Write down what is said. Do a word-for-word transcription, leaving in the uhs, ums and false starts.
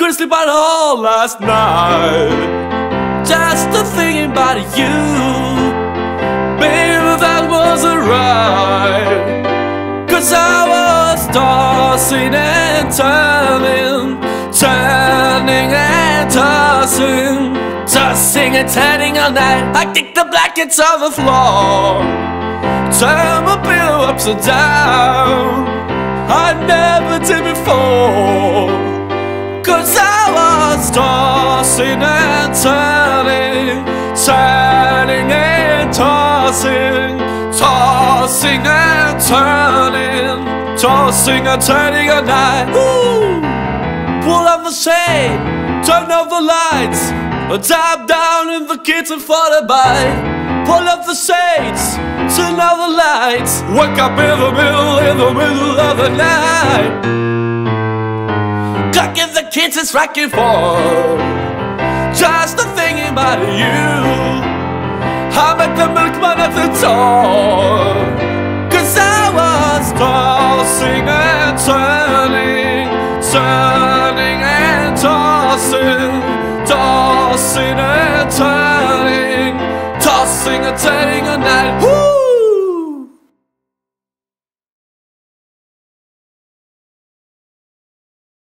couldn't sleep at all last night, just a thinking about you. Baby, that wasn't right, 'cause I was tossing and turning, turning and tossing, tossing and turning all night. I kicked the blankets on the floor, turn my pillow upside down. I never did before, 'cause I was tossing and turning, turning and tossing, tossing and turning, tossing and turning all night. Woo! Pull up the shade, turn off the lights, dive down in the kitchen for the bite. Pull up the shades, turn off the lights, wake up in the middle, in the middle of the night. Clock in the kitchen striking four, just a thinking about you. I met the milkman at the door, 'cause I was tossing and turning, turning and tossing, tossing and turning, tossing and turning all night.